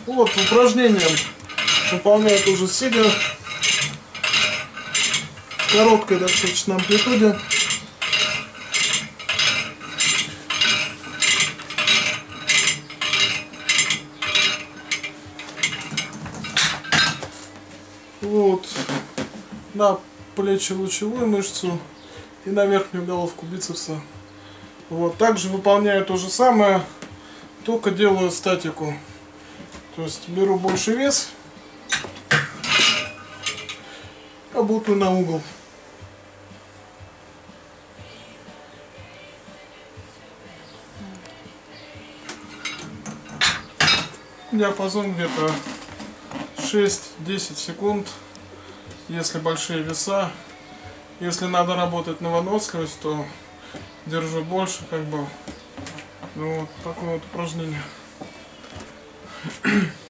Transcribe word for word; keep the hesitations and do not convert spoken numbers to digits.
Вот упражнение выполняют уже сидя в короткой достаточно амплитуде. Вот на плечо-лучевую мышцу и на верхнюю головку бицепса. Вот также выполняю то же самое, только делаю статику. То есть беру больше вес, работаю на угол. Диапазон где-то шесть-десять секунд, если большие веса. Если надо работать на выносливость, то держу больше, как бы. Ну, вот такое вот упражнение.